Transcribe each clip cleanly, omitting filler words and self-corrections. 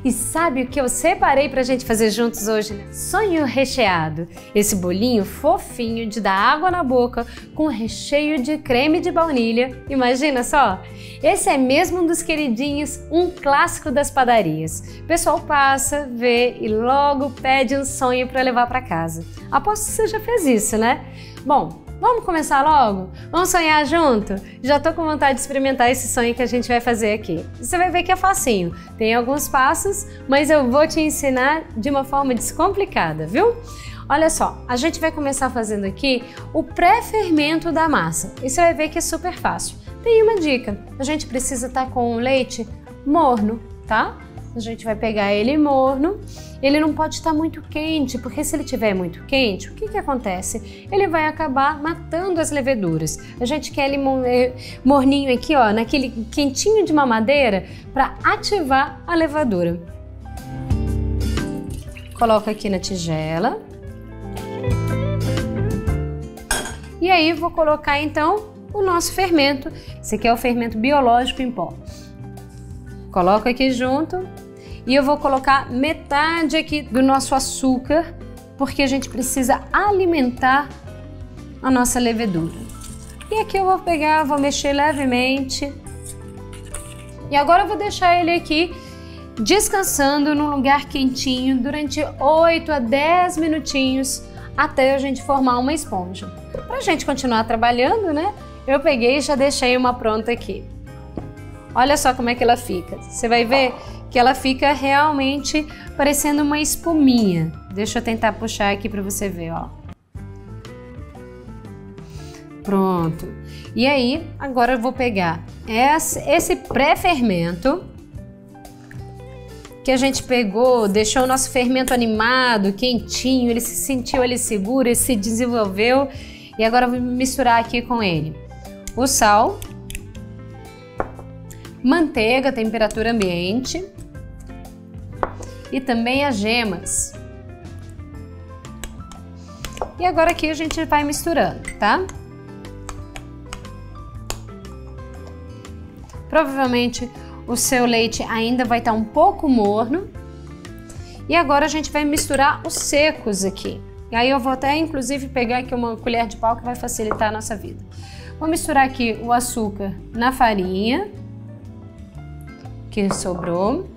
E sabe o que eu separei pra gente fazer juntos hoje? Sonho recheado. Esse bolinho fofinho de dar água na boca com recheio de creme de baunilha. Imagina só! Esse é mesmo um dos queridinhos, um clássico das padarias. O pessoal passa, vê e logo pede um sonho para levar para casa. Aposto que você já fez isso, né? Bom, vamos começar logo? Vamos sonhar junto? Já tô com vontade de experimentar esse sonho que a gente vai fazer aqui. Você vai ver que é facinho. Tem alguns passos, mas eu vou te ensinar de uma forma descomplicada, viu? Olha só, a gente vai começar fazendo aqui o pré-fermento da massa. E você vai ver que é super fácil. Tem uma dica, a gente precisa estar com o leite morno, tá? A gente vai pegar ele morno, ele não pode estar muito quente, porque se ele estiver muito quente, o que que acontece? Ele vai acabar matando as leveduras. A gente quer ele morninho aqui, ó, naquele quentinho de mamadeira, para ativar a levadura. Coloco aqui na tigela. E aí vou colocar então o nosso fermento. Esse aqui é o fermento biológico em pó. Coloco aqui junto e eu vou colocar metade aqui do nosso açúcar, porque a gente precisa alimentar a nossa levedura. E aqui eu vou pegar, vou mexer levemente. E agora eu vou deixar ele aqui descansando num lugar quentinho durante 8 a 10 minutinhos até a gente formar uma esponja. Pra gente continuar trabalhando, né? Eu peguei e já deixei uma pronta aqui. Olha só como é que ela fica. Você vai ver que ela fica realmente parecendo uma espuminha. Deixa eu tentar puxar aqui para você ver, ó. Pronto. E aí, agora eu vou pegar esse pré-fermento que a gente pegou, deixou o nosso fermento animado, quentinho, ele se sentiu ali seguro, ele se desenvolveu. E agora eu vou misturar aqui com ele o sal, manteiga, temperatura ambiente e também as gemas. E agora aqui a gente vai misturando, tá? Provavelmente o seu leite ainda vai estar um pouco morno. E agora a gente vai misturar os secos aqui. E aí eu vou até inclusive pegar aqui uma colher de pau que vai facilitar a nossa vida. Vou misturar aqui o açúcar na farinha que sobrou.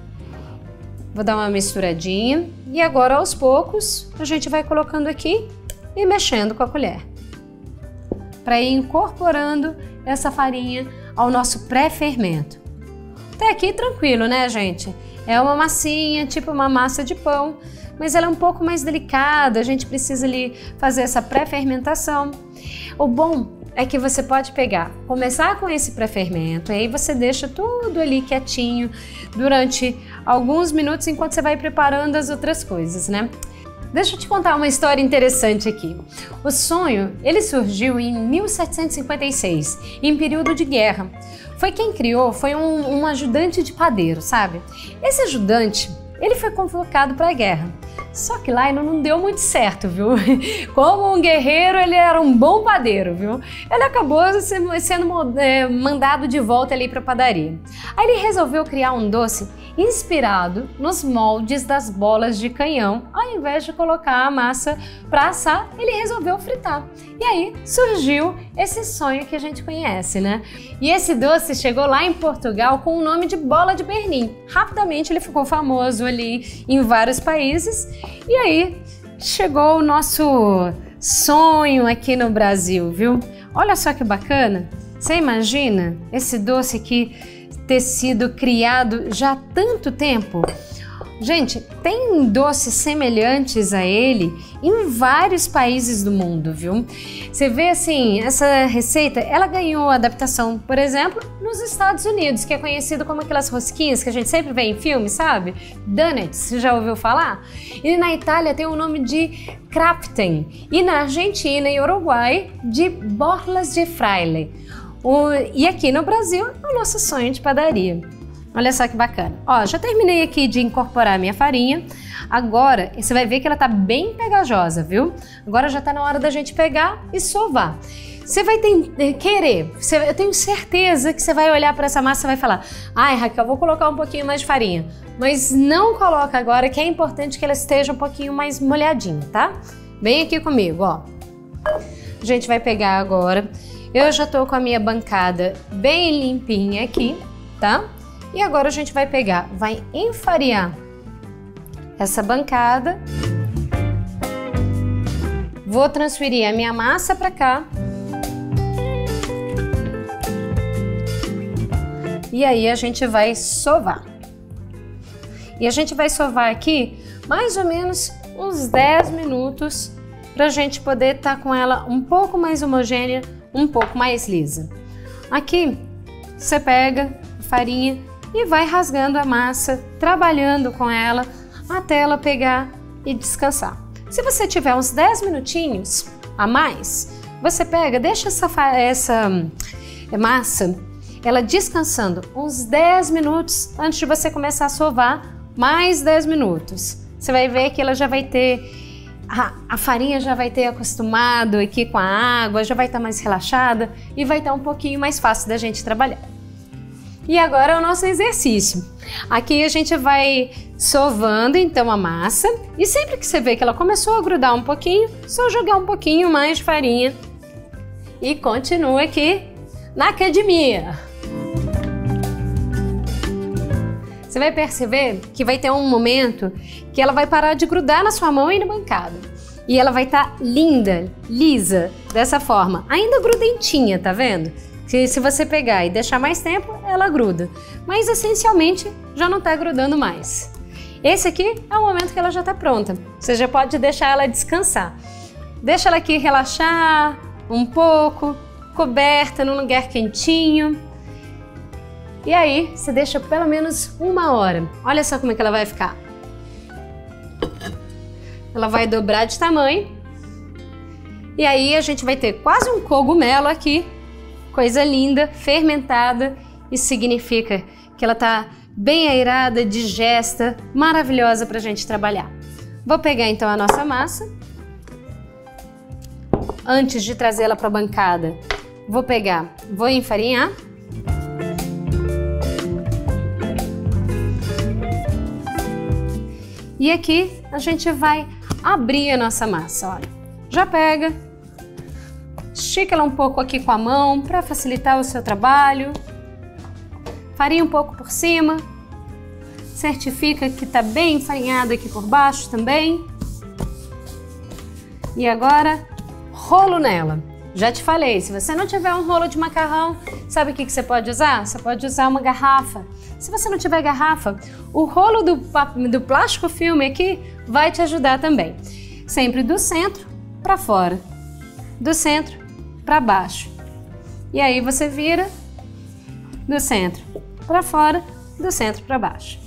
Vou dar uma misturadinha e agora aos poucos a gente vai colocando aqui e mexendo com a colher para ir incorporando essa farinha ao nosso pré-fermento. Até aqui tranquilo, né, gente? É uma massinha, tipo uma massa de pão, mas ela é um pouco mais delicada, a gente precisa ali fazer essa pré-fermentação. O bom é que você pode começar com esse pré-fermento, aí você deixa tudo ali quietinho durante alguns minutos enquanto você vai preparando as outras coisas, né? Deixa eu te contar uma história interessante aqui. O sonho, ele surgiu em 1756, em período de guerra. Quem criou foi um ajudante de padeiro, sabe? Esse ajudante, ele foi convocado para a guerra. Só que lá não deu muito certo, viu? Como um guerreiro, ele era um bom padeiro, viu? Ele acabou sendo mandado de volta ali para a padaria. Aí ele resolveu criar um doce inspirado nos moldes das bolas de canhão. Ao invés de colocar a massa para assar, ele resolveu fritar. E aí surgiu esse sonho que a gente conhece, né? E esse doce chegou lá em Portugal com o nome de bola de Berlim. Rapidamente ele ficou famoso ali em vários países. E aí chegou o nosso sonho aqui no Brasil, viu? Olha só que bacana! Você imagina esse doce aqui ter sido criado já há tanto tempo? Gente, tem doces semelhantes a ele em vários países do mundo, viu? Você vê assim, essa receita, ela ganhou adaptação, por exemplo, nos Estados Unidos, que é conhecido como aquelas rosquinhas que a gente sempre vê em filme, sabe? Donuts, você já ouviu falar? E na Itália tem o nome de Krapfen, e na Argentina e Uruguai de borlas de fraile. E aqui no Brasil é o nosso sonho de padaria. Olha só que bacana. Ó, já terminei aqui de incorporar a minha farinha. Agora, você vai ver que ela tá bem pegajosa, viu? Agora já tá na hora da gente pegar e sovar. Você vai eu tenho certeza que você vai olhar para essa massa e vai falar: ai, Raquel, vou colocar um pouquinho mais de farinha. Mas não coloca agora, que é importante que ela esteja um pouquinho mais molhadinha, tá? Vem aqui comigo, ó. A gente vai pegar agora. Eu já tô com a minha bancada bem limpinha aqui, tá? E agora a gente vai pegar, vai enfarinhar essa bancada. Vou transferir a minha massa para cá. E aí a gente vai sovar. E a gente vai sovar aqui mais ou menos uns 10 minutos para a gente poder estar com ela um pouco mais homogênea, um pouco mais lisa. Aqui você pega a farinha e vai rasgando a massa, trabalhando com ela até ela pegar e descansar. Se você tiver uns 10 minutinhos a mais, você pega, deixa essa massa ela descansando uns 10 minutos antes de você começar a sovar, mais 10 minutos. Você vai ver que ela já vai ter, a farinha já vai ter acostumado aqui com a água, já vai estar mais relaxada e vai estar um pouquinho mais fácil da gente trabalhar. E agora é o nosso exercício. Aqui a gente vai sovando então a massa e sempre que você vê que ela começou a grudar um pouquinho, só jogar um pouquinho mais de farinha e continua aqui na academia. Você vai perceber que vai ter um momento que ela vai parar de grudar na sua mão e na bancada. E ela vai estar linda, lisa, dessa forma. Ainda grudentinha, tá vendo? Que se você pegar e deixar mais tempo, ela gruda. Mas essencialmente já não tá grudando mais. Esse aqui é o momento que ela já tá pronta. Você já pode deixar ela descansar. Deixa ela aqui relaxar um pouco, coberta num lugar quentinho. E aí, você deixa pelo menos 1 hora. Olha só como é que ela vai ficar. Ela vai dobrar de tamanho. E aí a gente vai ter quase um cogumelo aqui. Coisa linda, fermentada. Isso significa que ela tá bem aerada, digesta, maravilhosa pra gente trabalhar. Vou pegar então a nossa massa. Antes de trazê-la pra bancada, vou enfarinhar. E aqui a gente vai abrir a nossa massa, olha. Já pega, estica ela um pouco aqui com a mão para facilitar o seu trabalho. Farinha um pouco por cima. Certifica que está bem enfarinhado aqui por baixo também. E agora, rolo nela. Já te falei, se você não tiver um rolo de macarrão, sabe o que você pode usar? Você pode usar uma garrafa. Se você não tiver garrafa, o rolo do plástico filme aqui vai te ajudar também. Sempre do centro para fora, do centro para baixo. E aí você vira do centro para fora, do centro para baixo.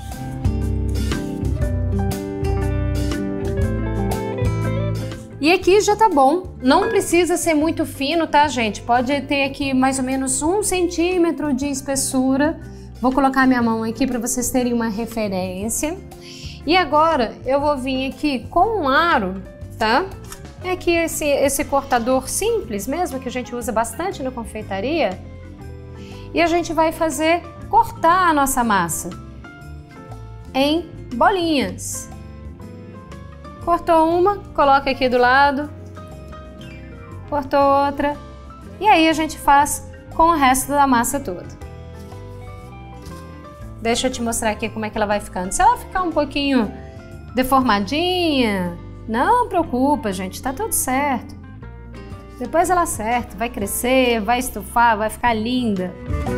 E aqui já tá bom, não precisa ser muito fino, tá, gente? Pode ter aqui mais ou menos 1 centímetro de espessura. Vou colocar minha mão aqui para vocês terem uma referência. E agora eu vou vir aqui com um aro, tá? É aqui esse cortador simples mesmo, que a gente usa bastante na confeitaria. E a gente vai cortar a nossa massa em bolinhas. Cortou uma, coloca aqui do lado. Cortou outra. E aí a gente faz com o resto da massa toda. Deixa eu te mostrar aqui como é que ela vai ficando. Se ela ficar um pouquinho deformadinha, não preocupa, gente, tá tudo certo. Depois ela acerta, vai crescer, vai estufar, vai ficar linda.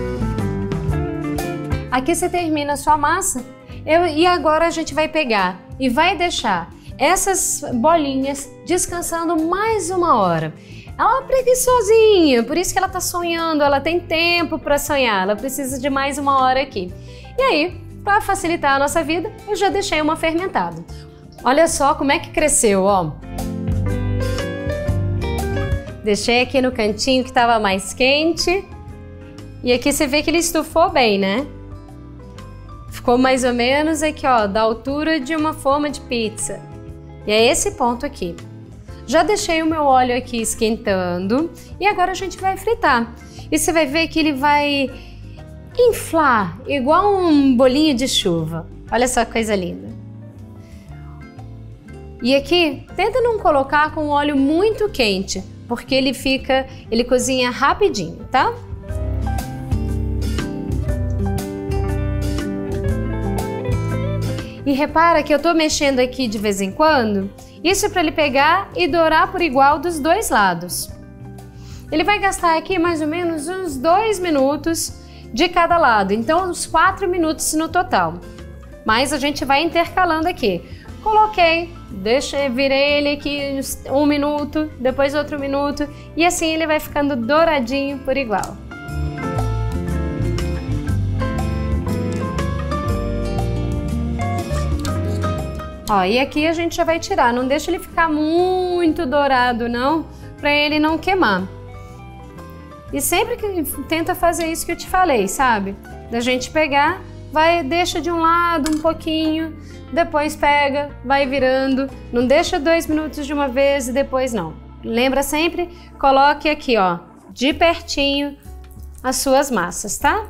Aqui você termina a sua massa e agora a gente vai pegar e vai deixar essas bolinhas descansando mais 1 hora. Ela é uma preguiçosinha, por isso que ela tá sonhando, ela tem tempo para sonhar, ela precisa de mais 1 hora aqui. E aí, para facilitar a nossa vida, eu já deixei uma fermentada. Olha só como é que cresceu, ó. Deixei aqui no cantinho que estava mais quente. E aqui você vê que ele estufou bem, né? Ficou mais ou menos aqui, ó, da altura de uma forma de pizza. E é esse ponto aqui. Já deixei o meu óleo aqui esquentando e agora a gente vai fritar. E você vai ver que ele vai inflar igual um bolinho de chuva. Olha só que coisa linda. E aqui, tenta não colocar com óleo muito quente, porque ele cozinha rapidinho, tá? E repara que eu tô mexendo aqui de vez em quando, isso é para ele pegar e dourar por igual dos dois lados. Ele vai gastar aqui mais ou menos uns 2 minutos de cada lado, então uns 4 minutos no total. Mas a gente vai intercalando aqui. Coloquei, virei ele aqui 1 minuto, depois outro minuto, e assim ele vai ficando douradinho por igual. Ó, e aqui a gente já vai tirar, não deixa ele ficar muito dourado não, para ele não queimar. E sempre que tenta fazer isso que eu te falei, sabe? Da gente pegar, deixa de um lado um pouquinho, depois pega, vai virando, não deixa 2 minutos de uma vez e depois não. Lembra sempre, coloque aqui, ó, de pertinho as suas massas, tá?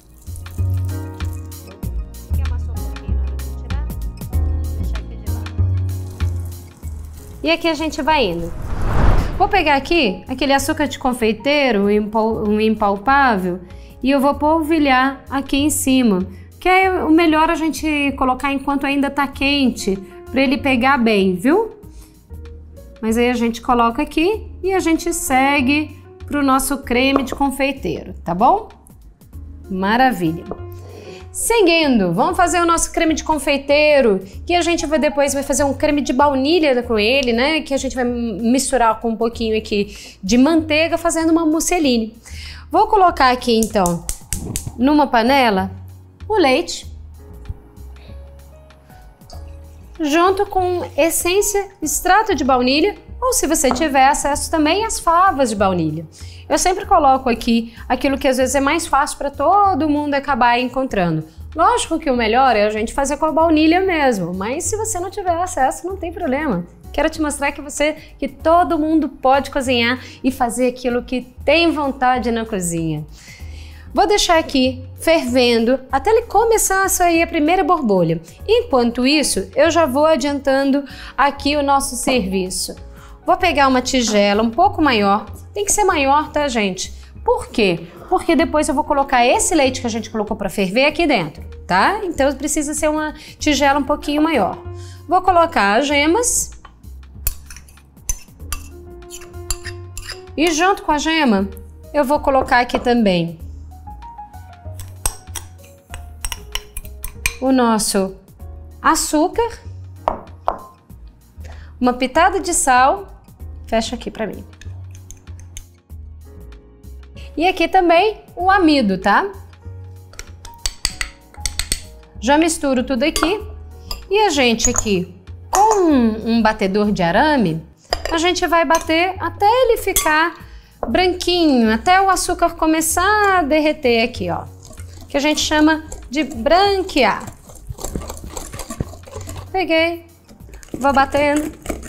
E aqui a gente vai indo. Vou pegar aqui aquele açúcar de confeiteiro, um impalpável, e eu vou polvilhar aqui em cima. Que é o melhor a gente colocar enquanto ainda tá quente, para ele pegar bem, viu? Mas aí a gente coloca aqui e a gente segue pro nosso creme de confeiteiro, tá bom? Maravilha! Seguindo, vamos fazer o nosso creme de confeiteiro, que a gente depois vai fazer um creme de baunilha com ele, né? Que a gente vai misturar com um pouquinho aqui de manteiga, fazendo uma mousseline. Vou colocar aqui então, numa panela, o leite, junto com essência, extrato de baunilha, ou se você tiver acesso também às favas de baunilha. Eu sempre coloco aqui aquilo que às vezes é mais fácil para todo mundo acabar encontrando. Lógico que o melhor é a gente fazer com a baunilha mesmo, mas se você não tiver acesso, não tem problema. Quero te mostrar que todo mundo pode cozinhar e fazer aquilo que tem vontade na cozinha. Vou deixar aqui fervendo até ele começar a sair a primeira borbulha. Enquanto isso, eu já vou adiantando aqui o nosso serviço. Vou pegar uma tigela um pouco maior, tem que ser maior, tá, gente? Por quê? Porque depois eu vou colocar esse leite que a gente colocou para ferver aqui dentro, tá? Então precisa ser uma tigela um pouquinho maior. Vou colocar as gemas. E junto com a gema, eu vou colocar aqui também o nosso açúcar, uma pitada de sal, fecha aqui pra mim. E aqui também o amido, tá? Já misturo tudo aqui e a gente aqui com um batedor de arame, a gente vai bater até ele ficar branquinho, até o açúcar começar a derreter aqui, ó, que a gente chama de branquear. Peguei, vou batendo.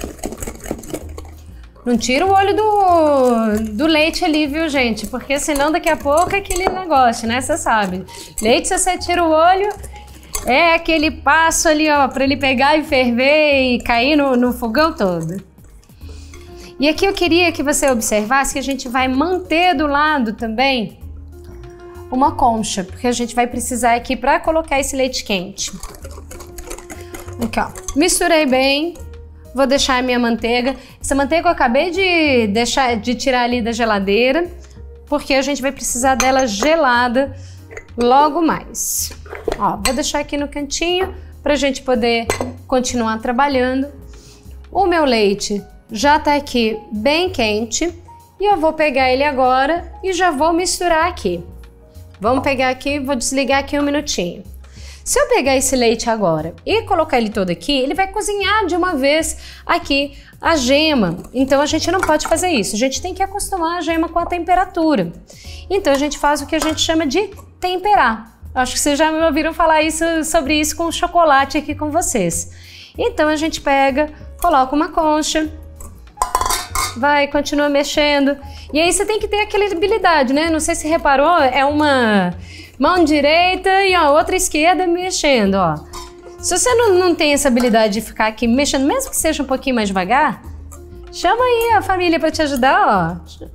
Não tira o olho do leite ali, viu, gente? Porque senão daqui a pouco é aquele negócio, né? Você sabe. Leite, se você tira o olho, é aquele passo ali, ó, para ele pegar e ferver e cair no fogão todo. E aqui eu queria que você observasse que a gente vai manter do lado também uma concha, porque a gente vai precisar aqui para colocar esse leite quente. Aqui, ó. Misturei bem. Vou deixar a minha manteiga. Essa manteiga eu acabei de tirar ali da geladeira, porque a gente vai precisar dela gelada logo mais. Ó, vou deixar aqui no cantinho para a gente poder continuar trabalhando. O meu leite já tá aqui bem quente e eu vou pegar ele agora e já vou misturar aqui. Vamos pegar aqui, vou desligar aqui um minutinho. Se eu pegar esse leite agora e colocar ele todo aqui, ele vai cozinhar de uma vez aqui a gema. Então a gente não pode fazer isso, a gente tem que acostumar a gema com a temperatura. Então a gente faz o que a gente chama de temperar. Acho que vocês já me ouviram falar sobre isso com o chocolate aqui com vocês. Então a gente pega, coloca uma concha, vai, continua mexendo. E aí você tem que ter aquela habilidade, né? Não sei se reparou, é uma mão direita e a outra esquerda mexendo, ó. Se você não tem essa habilidade de ficar aqui mexendo, mesmo que seja um pouquinho mais devagar, chama aí a família para te ajudar, ó.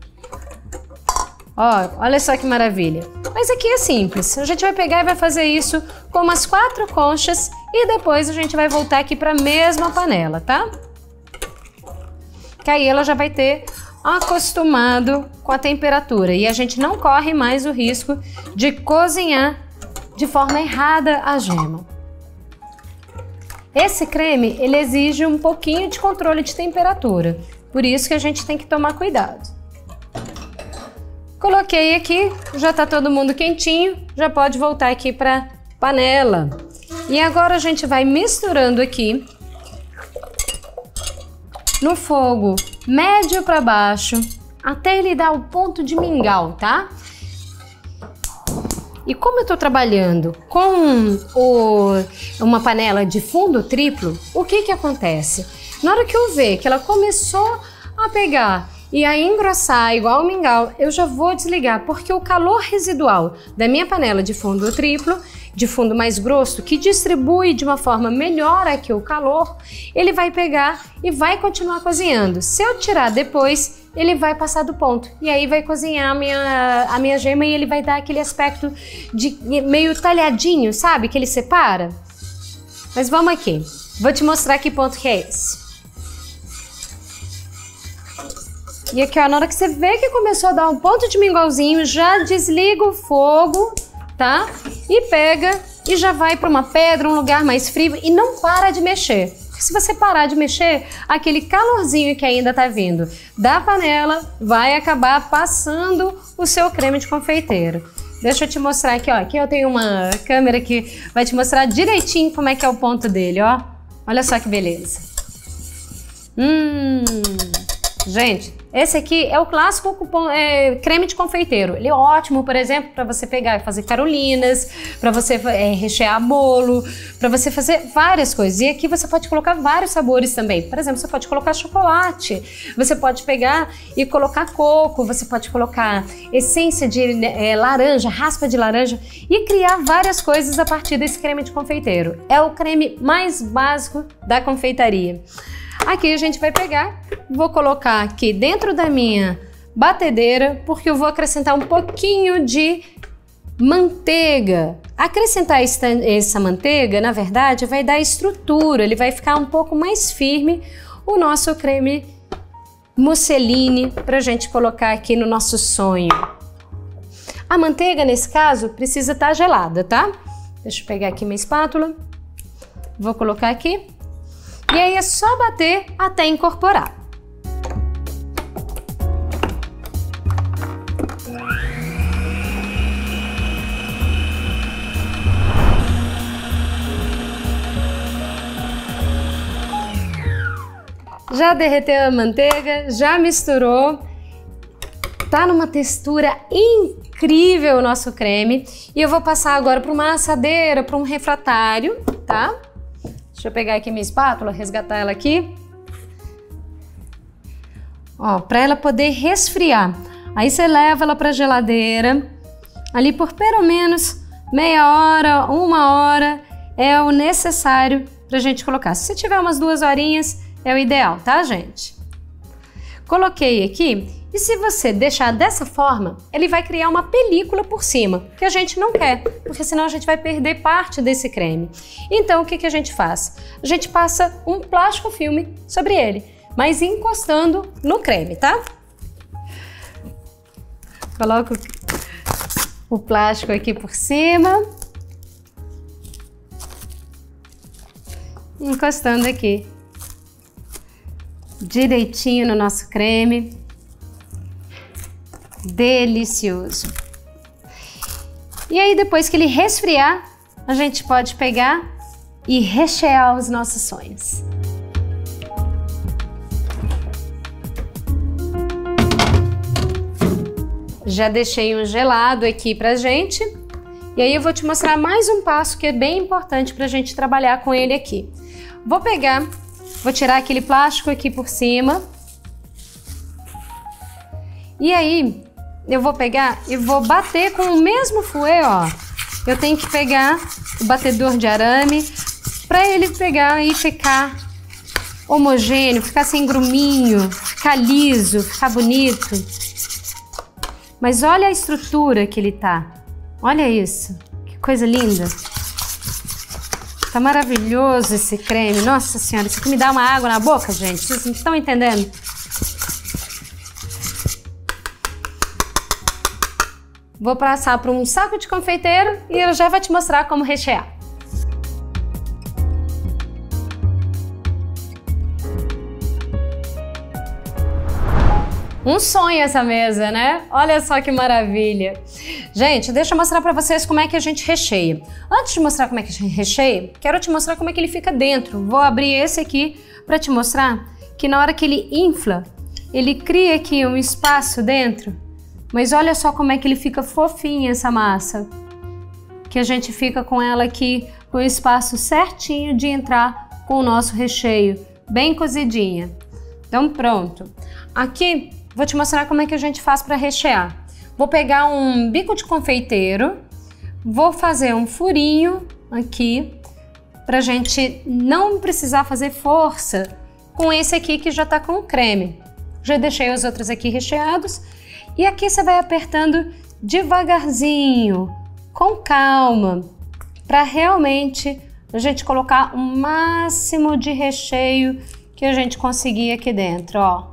Ó, olha só que maravilha. Mas aqui é simples. A gente vai pegar e vai fazer isso com umas 4 conchas e depois a gente vai voltar aqui para a mesma panela, tá? Que aí ela já vai ter acostumado com a temperatura e a gente não corre mais o risco de cozinhar de forma errada a gema. Esse creme, ele exige um pouquinho de controle de temperatura, por isso que a gente tem que tomar cuidado. Coloquei aqui, já tá todo mundo quentinho, já pode voltar aqui para panela. E agora a gente vai misturando aqui no fogo médio para baixo, até ele dar o ponto de mingau, tá? E como eu tô trabalhando com uma panela de fundo triplo, o que que acontece? Na hora que eu ver que ela começou a pegar e a engrossar igual o mingau, eu já vou desligar, porque o calor residual da minha panela de fundo triplo, de fundo mais grosso, que distribui de uma forma melhor aqui o calor, ele vai pegar e vai continuar cozinhando. Se eu tirar depois, ele vai passar do ponto e aí vai cozinhar a minha gema e ele vai dar aquele aspecto de meio talhadinho, sabe? Que ele separa. Mas vamos aqui, vou te mostrar que ponto que é esse. E aqui, ó, na hora que você vê que começou a dar um ponto de mingauzinho, já desliga o fogo, tá? E pega e já vai para uma pedra, um lugar mais frio e não para de mexer. Porque se você parar de mexer, aquele calorzinho que ainda tá vindo da panela vai acabar passando o seu creme de confeiteiro. Deixa eu te mostrar aqui, ó. Aqui eu tenho uma câmera que vai te mostrar direitinho como é que é o ponto dele, ó. Olha só que beleza. Gente, esse aqui é o clássico creme de confeiteiro. Ele é ótimo, por exemplo, para você pegar e fazer carolinas, para você rechear bolo, para você fazer várias coisas. E aqui você pode colocar vários sabores também. Por exemplo, você pode colocar chocolate, você pode pegar e colocar coco, você pode colocar essência de laranja, raspa de laranja e criar várias coisas a partir desse creme de confeiteiro. É o creme mais básico da confeitaria. Aqui a gente vai pegar, vou colocar aqui dentro da minha batedeira, porque eu vou acrescentar um pouquinho de manteiga. Acrescentar essa manteiga, na verdade, vai dar estrutura, ele vai ficar um pouco mais firme o nosso creme mousseline para a gente colocar aqui no nosso sonho. A manteiga, nesse caso, precisa estar gelada, tá? Deixa eu pegar aqui minha espátula, vou colocar aqui. E aí é só bater até incorporar. Já derreteu a manteiga, já misturou. Tá numa textura incrível o nosso creme. E eu vou passar agora para uma assadeira, para um refratário, tá? Deixa eu pegar aqui minha espátula, resgatar ela aqui. Ó, para ela poder resfriar. Aí você leva ela para a geladeira, ali por pelo menos meia hora, 1 hora, é o necessário pra gente colocar. Se tiver umas 2 horinhas, é o ideal, tá, gente? Coloquei aqui. E se você deixar dessa forma, ele vai criar uma película por cima, que a gente não quer, porque senão a gente vai perder parte desse creme. Então, o que a gente faz? A gente passa um plástico filme sobre ele, mas encostando no creme, tá? Coloco o plástico aqui por cima, encostando aqui direitinho no nosso creme. Delicioso. E aí, depois que ele resfriar, a gente pode pegar e rechear os nossos sonhos. Já deixei um gelado aqui pra gente E aí eu vou te mostrar mais um passo que é bem importante pra gente trabalhar com ele aqui. Vou pegar, vou tirar aquele plástico aqui por cima. E aí eu vou pegar e vou bater com o mesmo fouet, ó. Eu tenho que pegar o batedor de arame para ele pegar e ficar homogêneo, ficar sem gruminho, ficar liso, ficar bonito. Mas olha a estrutura que ele tá. Olha isso, que coisa linda. Tá maravilhoso esse creme. Nossa senhora, isso aqui me dá uma água na boca, gente. Vocês não estão entendendo? Vou passar para um saco de confeiteiro e eu já vou te mostrar como rechear. Um sonho essa mesa, né? Olha só que maravilha. Gente, deixa eu mostrar para vocês como é que a gente recheia. Antes de mostrar como é que a gente recheia, quero te mostrar como é que ele fica dentro. Vou abrir esse aqui para te mostrar que na hora que ele infla, ele cria aqui um espaço dentro. Mas olha só como é que ele fica fofinho essa massa. Que a gente fica com ela aqui com o espaço certinho de entrar com o nosso recheio, bem cozidinha. Então pronto. Aqui vou te mostrar como é que a gente faz para rechear. Vou pegar um bico de confeiteiro, vou fazer um furinho aqui pra gente não precisar fazer força com esse aqui que já tá com o creme. Já deixei os outros aqui recheados. E aqui você vai apertando devagarzinho, com calma, para realmente a gente colocar o máximo de recheio que a gente conseguir aqui dentro, ó.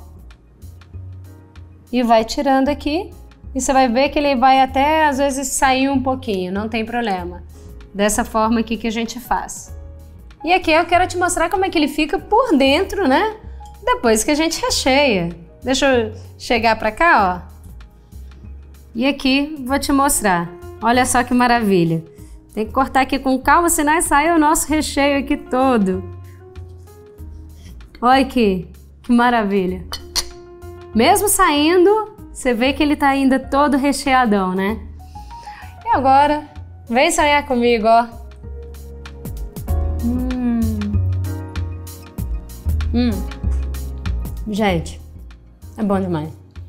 E vai tirando aqui e você vai ver que ele vai até às vezes sair um pouquinho, não tem problema. Dessa forma aqui que a gente faz. E aqui eu quero te mostrar como é que ele fica por dentro, né? Depois que a gente recheia. Deixa eu chegar para cá, ó. E aqui vou te mostrar. Olha só que maravilha. Tem que cortar aqui com calma, senão sai o nosso recheio aqui todo. Olha aqui, que maravilha. Mesmo saindo, você vê que ele tá ainda todo recheadão, né? E agora, vem sonhar comigo, ó. Gente, é bom demais.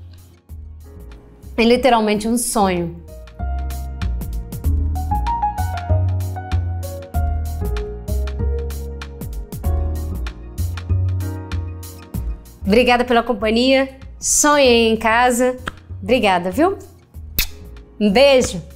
É literalmente um sonho. Obrigada pela companhia. Sonhe aí em casa. Obrigada, viu? Um beijo.